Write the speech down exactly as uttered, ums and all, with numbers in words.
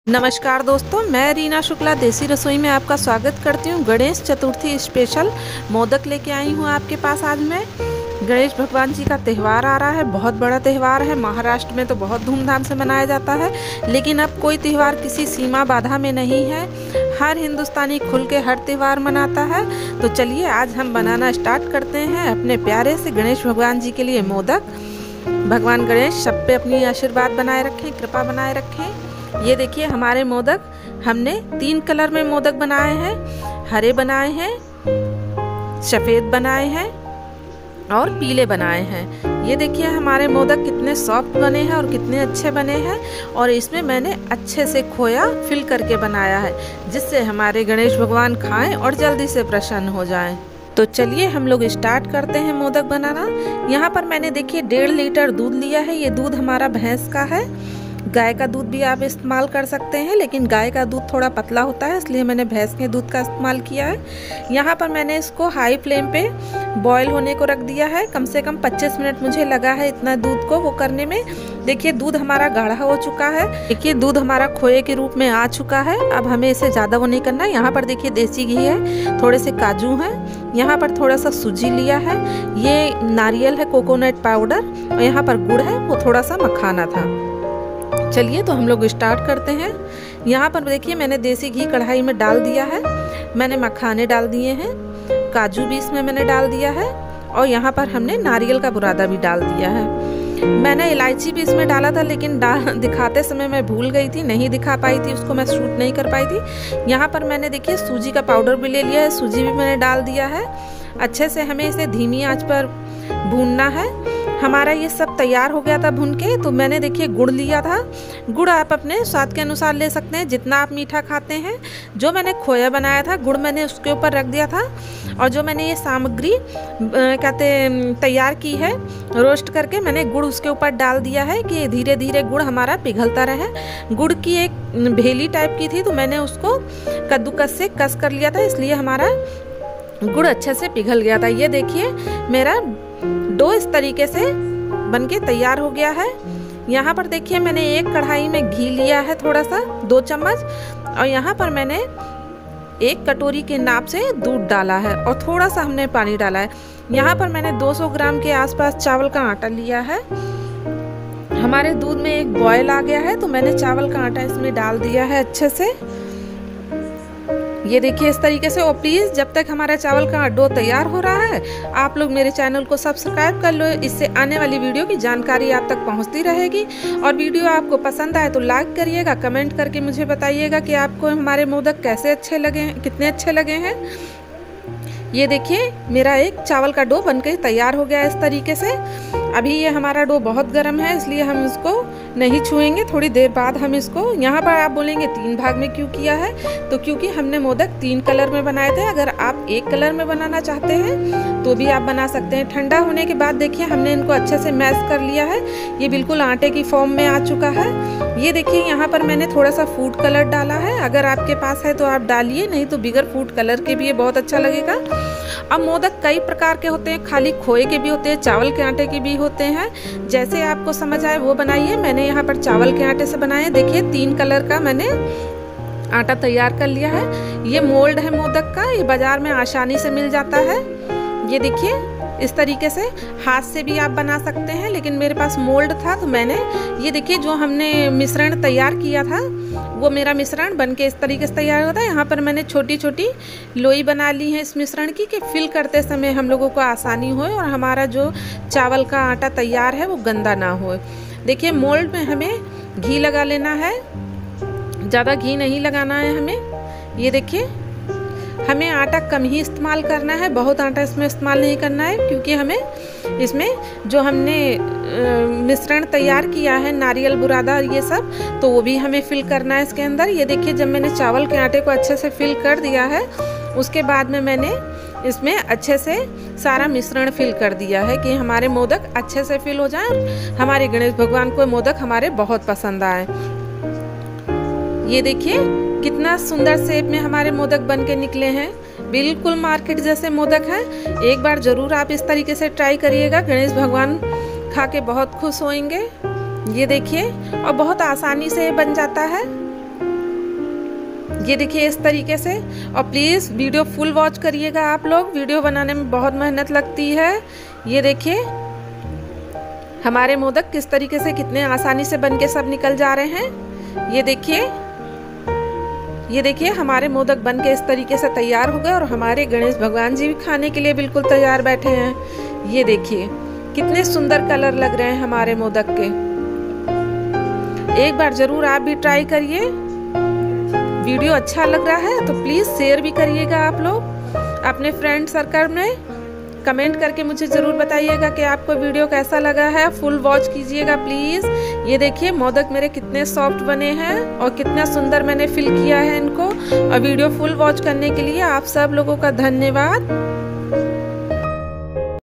नमस्कार दोस्तों, मैं रीना शुक्ला देसी रसोई में आपका स्वागत करती हूँ। गणेश चतुर्थी स्पेशल मोदक लेके आई हूँ आपके पास। आज मैं गणेश भगवान जी का त्यौहार आ रहा है, बहुत बड़ा त्यौहार है। महाराष्ट्र में तो बहुत धूमधाम से मनाया जाता है, लेकिन अब कोई त्यौहार किसी सीमा बाधा में नहीं है। हर हिंदुस्तानी खुल के हर त्यौहार मनाता है। तो चलिए आज हम बनाना स्टार्ट करते हैं अपने प्यारे से गणेश भगवान जी के लिए मोदक। भगवान गणेश सब पे अपनी आशीर्वाद बनाए रखें, कृपा बनाए रखें। ये देखिए हमारे मोदक, हमने तीन कलर में मोदक बनाए हैं। हरे बनाए हैं, सफ़ेद बनाए हैं और पीले बनाए हैं। ये देखिए हमारे मोदक कितने सॉफ्ट बने हैं और कितने अच्छे बने हैं। और इसमें मैंने अच्छे से खोया फिल करके बनाया है, जिससे हमारे गणेश भगवान खाएं और जल्दी से प्रसन्न हो जाएं। तो चलिए हम लोग स्टार्ट करते हैं मोदक बनाना। यहाँ पर मैंने देखिए डेढ़ लीटर दूध लिया है। ये दूध हमारा भैंस का है। गाय का दूध भी आप इस्तेमाल कर सकते हैं, लेकिन गाय का दूध थोड़ा पतला होता है, इसलिए मैंने भैंस के दूध का इस्तेमाल किया है। यहाँ पर मैंने इसको हाई फ्लेम पे बॉईल होने को रख दिया है। कम से कम पच्चीस मिनट मुझे लगा है इतना दूध को वो करने में। देखिए दूध हमारा गाढ़ा हो चुका है। देखिए दूध हमारा खोए के रूप में आ चुका है। अब हमें इसे ज़्यादा वो नहीं करना है। यहाँ पर देखिए देसी घी है, थोड़े से काजू हैं, यहाँ पर थोड़ा सा सूजी लिया है, ये नारियल है, कोकोनट पाउडर, और यहाँ पर गुड़ है, वो थोड़ा सा मखाना था। चलिए तो हम लोग स्टार्ट करते हैं। यहाँ पर देखिए मैंने देसी घी कढ़ाई में डाल दिया है, मैंने मखाने डाल दिए हैं, काजू भी इसमें मैंने डाल दिया है, और यहाँ पर हमने नारियल का बुरादा भी डाल दिया है। मैंने इलायची भी इसमें डाला था, लेकिन दिखाते समय मैं भूल गई थी, नहीं दिखा पाई थी उसको, मैं शूट नहीं कर पाई थी। यहाँ पर मैंने देखिए सूजी का पाउडर भी ले लिया है, सूजी भी मैंने डाल दिया है। अच्छे से हमें इसे धीमी आंच पर भूनना है। हमारा ये सब तैयार हो गया था भून के। तो मैंने देखिए गुड़ लिया था। गुड़ आप अपने स्वाद के अनुसार ले सकते हैं, जितना आप मीठा खाते हैं। जो मैंने खोया बनाया था, गुड़ मैंने उसके ऊपर रख दिया था। और जो मैंने ये सामग्री कहते तैयार की है रोस्ट करके, मैंने गुड़ उसके ऊपर डाल दिया है कि धीरे धीरे गुड़ हमारा पिघलता रहे। गुड़ की एक भेली टाइप की थी, तो मैंने उसको कद्दूकस से कस कर लिया था, इसलिए हमारा गुड़ अच्छे से पिघल गया था। ये देखिए मेरा डो इस तरीके से बनके तैयार हो गया है। यहाँ पर देखिए मैंने एक कढ़ाई में घी लिया है, थोड़ा सा दो चम्मच, और यहाँ पर मैंने एक कटोरी के नाप से दूध डाला है और थोड़ा सा हमने पानी डाला है। यहाँ पर मैंने दो सौ ग्राम के आसपास चावल का आटा लिया है। हमारे दूध में एक बॉयल आ गया है, तो मैंने चावल का आटा इसमें डाल दिया है अच्छे से। ये देखिए इस तरीके से। और प्लीज़ जब तक हमारा चावल का डो तैयार हो रहा है, आप लोग मेरे चैनल को सब्सक्राइब कर लो, इससे आने वाली वीडियो की जानकारी आप तक पहुंचती रहेगी। और वीडियो आपको पसंद आए तो लाइक करिएगा, कमेंट करके मुझे बताइएगा कि आपको हमारे मोदक कैसे अच्छे लगे हैं, कितने अच्छे लगे हैं। ये देखिए मेरा एक चावल का डो बनकर तैयार हो गया है इस तरीके से। अभी ये हमारा डो बहुत गर्म है, इसलिए हम इसको नहीं छुएंगे, थोड़ी देर बाद हम इसको। यहाँ पर आप बोलेंगे तीन भाग में क्यों किया है, तो क्योंकि हमने मोदक तीन कलर में बनाए थे। अगर आप एक कलर में बनाना चाहते हैं तो भी आप बना सकते हैं। ठंडा होने के बाद देखिए हमने इनको अच्छे से मैश कर लिया है। ये बिल्कुल आटे की फॉर्म में आ चुका है। ये देखिए यहाँ पर मैंने थोड़ा सा फूड कलर डाला है, अगर आपके पास है तो आप डालिए, नहीं तो बिगर फूड कलर के भी ये बहुत अच्छा लगेगा। अब मोदक कई प्रकार के होते हैं, खाली खोए के भी होते हैं, चावल के आटे के भी होते हैं। जैसे आपको समझ आए वो बनाइए। मैंने यहाँ पर चावल के आटे से बनाए। देखिए तीन कलर का मैंने आटा तैयार कर लिया है। ये मोल्ड है मोदक का, ये बाजार में आसानी से मिल जाता है। ये देखिए इस तरीके से हाथ से भी आप बना सकते हैं, लेकिन मेरे पास मोल्ड था तो मैंने ये देखिए जो हमने मिश्रण तैयार किया था, वो मेरा मिश्रण बनके इस तरीके से तैयार होता है। यहाँ पर मैंने छोटी छोटी लोई बना ली है इस मिश्रण की, कि फिल करते समय हम लोगों को आसानी हो और हमारा जो चावल का आटा तैयार है वो गंदा ना हो। देखिए मोल्ड में हमें घी लगा लेना है, ज़्यादा घी नहीं लगाना है हमें। ये देखिए हमें आटा कम ही इस्तेमाल करना है, बहुत आटा इसमें इस्तेमाल नहीं करना है, क्योंकि हमें इसमें जो हमने मिश्रण तैयार किया है नारियल बुरादा और ये सब, तो वो भी हमें फिल करना है इसके अंदर। ये देखिए जब मैंने चावल के आटे को अच्छे से फिल कर दिया है, उसके बाद में मैंने इसमें अच्छे से सारा मिश्रण फिल कर दिया है कि हमारे मोदक अच्छे से फिल हो जाए और हमारे गणेश भगवान को मोदक हमारे बहुत पसंद आए। ये देखिए कितना सुंदर शेप में हमारे मोदक बन के निकले हैं, बिल्कुल मार्केट जैसे मोदक हैं। एक बार ज़रूर आप इस तरीके से ट्राई करिएगा, गणेश भगवान खा के बहुत खुश होंगे। ये देखिए, और बहुत आसानी से बन जाता है। ये देखिए इस तरीके से। और प्लीज़ वीडियो फुल वॉच करिएगा आप लोग, वीडियो बनाने में बहुत मेहनत लगती है। ये देखिए हमारे मोदक किस तरीके से कितने आसानी से बन के सब निकल जा रहे हैं। ये देखिए ये देखिए हमारे मोदक बन के इस तरीके से तैयार हो गए और हमारे गणेश भगवान जी भी खाने के लिए बिल्कुल तैयार बैठे हैं। ये देखिए कितने सुंदर कलर लग रहे हैं हमारे मोदक के। एक बार जरूर आप भी ट्राई करिए। वीडियो अच्छा लग रहा है तो प्लीज़ शेयर भी करिएगा आप लोग अपने फ्रेंड सर्कल में। कमेंट करके मुझे ज़रूर बताइएगा कि आपको वीडियो कैसा लगा है। फुल वॉच कीजिएगा प्लीज़। ये देखिए मोदक मेरे कितने सॉफ्ट बने हैं और कितना सुंदर मैंने फिल किया है इनको। और वीडियो फुल वॉच करने के लिए आप सब लोगों का धन्यवाद।